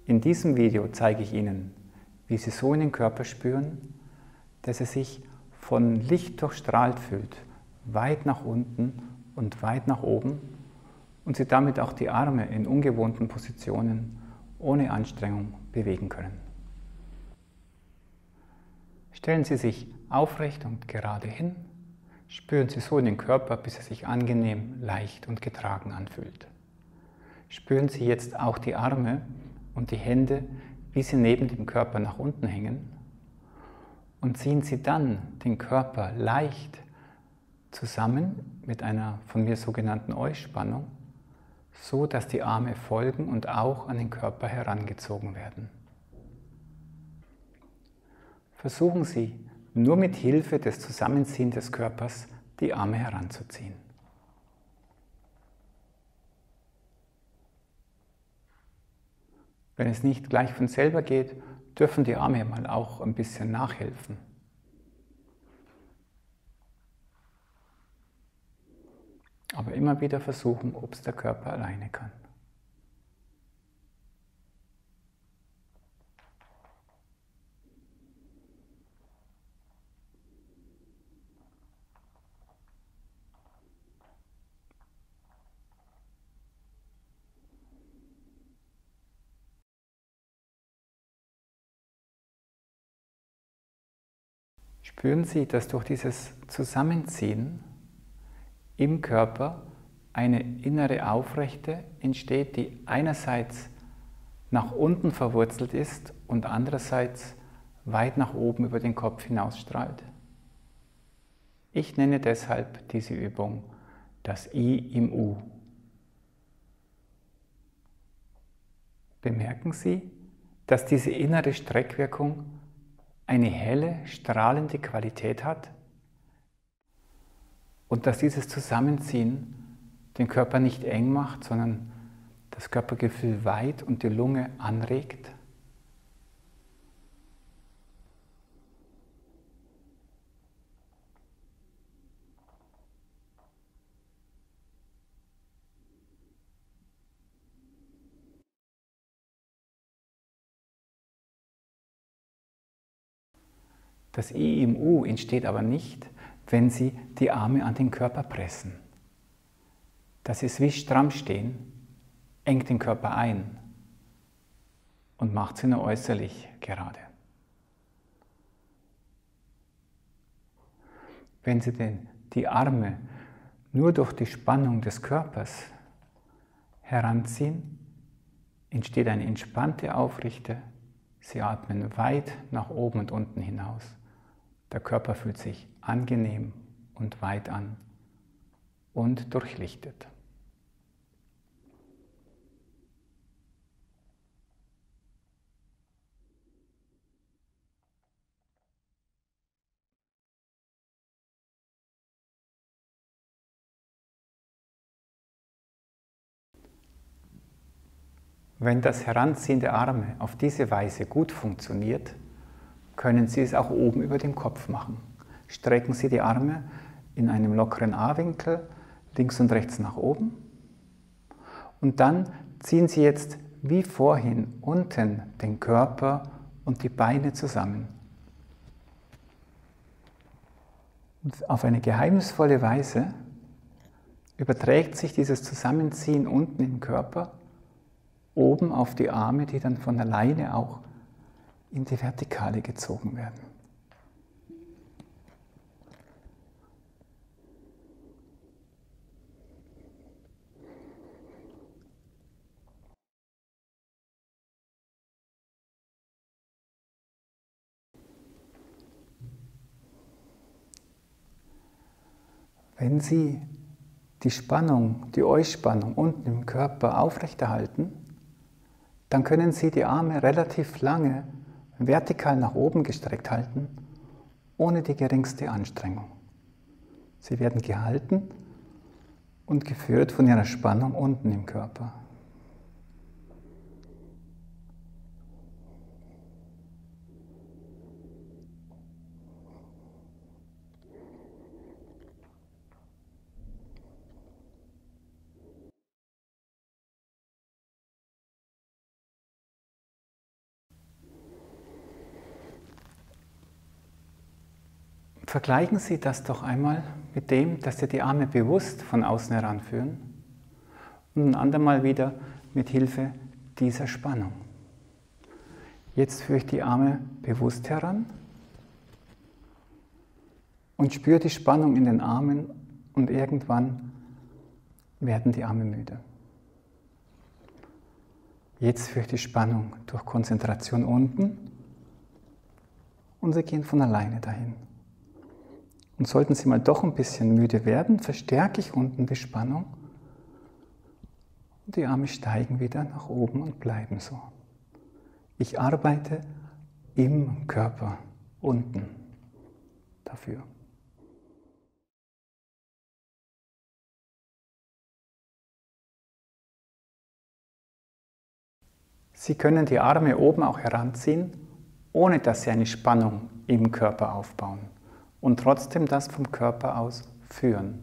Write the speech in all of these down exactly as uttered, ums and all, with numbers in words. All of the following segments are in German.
In diesem Video zeige ich Ihnen, wie Sie so in den Körper spüren, dass er sich von Licht durchstrahlt fühlt, weit nach unten und weit nach oben und Sie damit auch die Arme in ungewohnten Positionen ohne Anstrengung bewegen können. Stellen Sie sich aufrecht und gerade hin, spüren Sie so in den Körper, bis er sich angenehm, leicht und getragen anfühlt. Spüren Sie jetzt auch die Arme und die Hände, wie sie neben dem Körper nach unten hängen, und ziehen Sie dann den Körper leicht zusammen mit einer von mir sogenannten Euspannung, so dass die Arme folgen und auch an den Körper herangezogen werden. Versuchen Sie, nur mit Hilfe des Zusammenziehens des Körpers die Arme heranzuziehen. Wenn es nicht gleich von selber geht, dürfen die Arme mal auch ein bisschen nachhelfen. Aber immer wieder versuchen, ob es der Körper alleine kann. Spüren Sie, dass durch dieses Zusammenziehen im Körper eine innere Aufrechte entsteht, die einerseits nach unten verwurzelt ist und andererseits weit nach oben über den Kopf hinausstrahlt. Ich nenne deshalb diese Übung das I im U. Bemerken Sie, dass diese innere Streckwirkung eine helle, strahlende Qualität hat und dass dieses Zusammenziehen den Körper nicht eng macht, sondern das Körpergefühl weit und die Lunge anregt. Das I im U entsteht aber nicht, wenn Sie die Arme an den Körper pressen. Das ist wie stramm stehen, engt den Körper ein und macht sie nur äußerlich gerade. Wenn Sie den, die Arme nur durch die Spannung des Körpers heranziehen, entsteht eine entspannte Aufrichte. Sie atmen weit nach oben und unten hinaus. Der Körper fühlt sich angenehm und weit an und durchlichtet. Wenn das Heranziehen der Arme auf diese Weise gut funktioniert, können Sie es auch oben über dem Kopf machen. Strecken Sie die Arme in einem lockeren A-Winkel, links und rechts nach oben. Und dann ziehen Sie jetzt wie vorhin unten den Körper und die Beine zusammen. Und auf eine geheimnisvolle Weise überträgt sich dieses Zusammenziehen unten im Körper oben auf die Arme, die dann von alleine auch in die Vertikale gezogen werden. Wenn Sie die Spannung, die Euspannung unten im Körper aufrechterhalten, dann können Sie die Arme relativ lange vertikal nach oben gestreckt halten, ohne die geringste Anstrengung. Sie werden gehalten und geführt von Ihrer Spannung unten im Körper. Vergleichen Sie das doch einmal mit dem, dass Sie die Arme bewusst von außen heranführen und ein andermal wieder mit Hilfe dieser Spannung. Jetzt führe ich die Arme bewusst heran und spüre die Spannung in den Armen und irgendwann werden die Arme müde. Jetzt führe ich die Spannung durch Konzentration unten und sie gehen von alleine dahin. Und sollten Sie mal doch ein bisschen müde werden, verstärke ich unten die Spannung und die Arme steigen wieder nach oben und bleiben so. Ich arbeite im Körper unten dafür. Sie können die Arme oben auch heranziehen, ohne dass Sie eine Spannung im Körper aufbauen und trotzdem das vom Körper aus führen.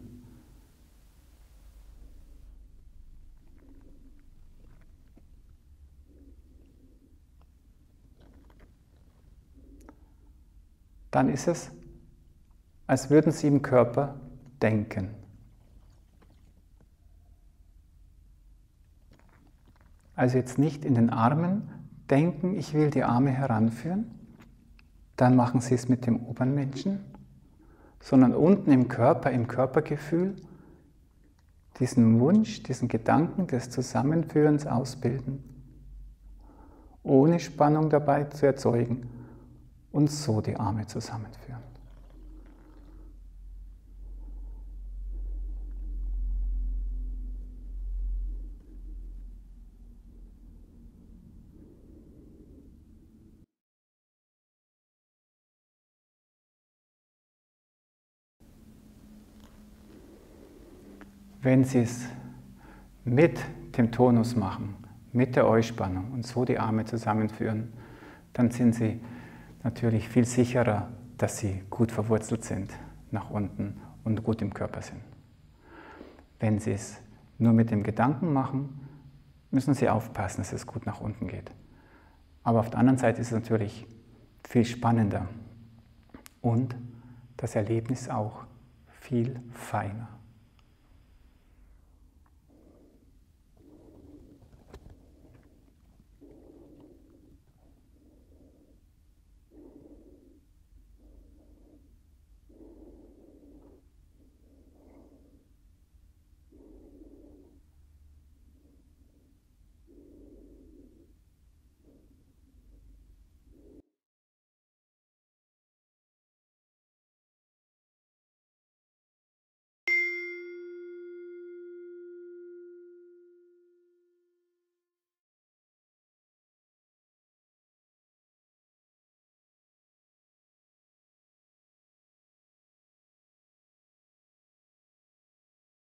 Dann ist es, als würden Sie im Körper denken. Also jetzt nicht in den Armen denken, ich will die Arme heranführen, dann machen Sie es mit dem oberen Menschen, sondern unten im Körper, im Körpergefühl, diesen Wunsch, diesen Gedanken des Zusammenführens ausbilden, ohne Spannung dabei zu erzeugen und so die Arme zusammenführen. Wenn Sie es mit dem Tonus machen, mit der Euspannung und so die Arme zusammenführen, dann sind Sie natürlich viel sicherer, dass Sie gut verwurzelt sind nach unten und gut im Körper sind. Wenn Sie es nur mit dem Gedanken machen, müssen Sie aufpassen, dass es gut nach unten geht. Aber auf der anderen Seite ist es natürlich viel spannender und das Erlebnis auch viel feiner.